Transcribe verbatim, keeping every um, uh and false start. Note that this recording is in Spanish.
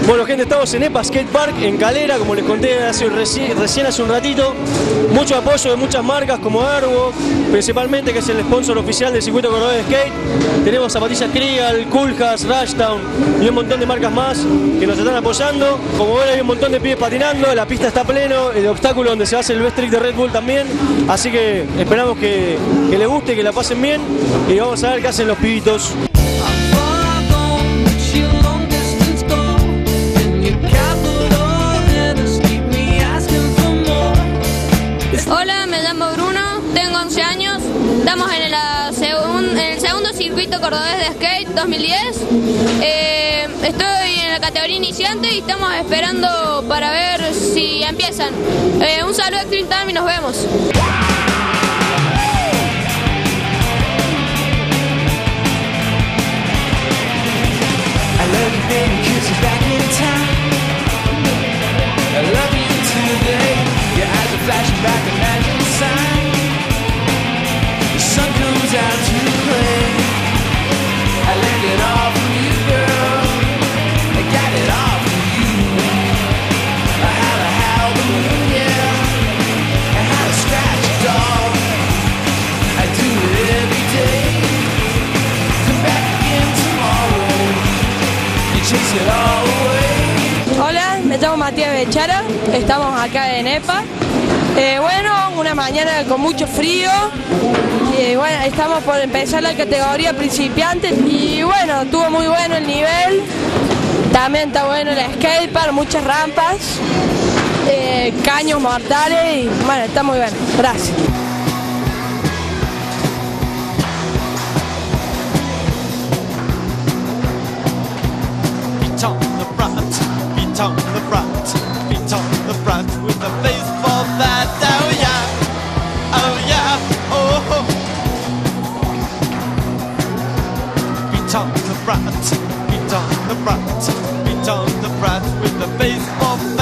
Bueno, gente, estamos en EPA Skate Park, en Calera, como les conté hace, reci recién hace un ratito. Mucho apoyo de muchas marcas como Airwalk, principalmente, que es el sponsor oficial del circuito cordobés de skate. Tenemos zapatillas Krigal, Coolhaas, Rushdown y un montón de marcas más que nos están apoyando. Como ven, hay un montón de pibes patinando, la pista está pleno, el obstáculo donde se hace el best trick de Red Bull también. Así que esperamos que, que les guste, que la pasen bien y vamos a ver qué hacen los pibitos. Hola, me llamo Bruno, tengo once años, estamos en, la segun, en el segundo circuito cordobés de skate dos mil diez. Eh, estoy en la categoría iniciante y estamos esperando para ver si empiezan. Eh, un saludo a Extreme Time y nos vemos. Flashing back a magic sign. The sun comes out to play. I learned it all from you, girl. I got it all from you. I how to howl the moon, yeah. And how to scratch a dog. I do it every day. Come back again tomorrow. You chase it all away. Hola, me llamo Matías Bechara. Estamos acá en EPA. Eh, bueno, una mañana con mucho frío, eh, bueno, estamos por empezar la categoría principiante y bueno, estuvo muy bueno el nivel, también está bueno el skatepark, muchas rampas, eh, caños mortales y bueno, está muy bueno, gracias. On the brat, beat on the brat, beat on the brat with the baseball.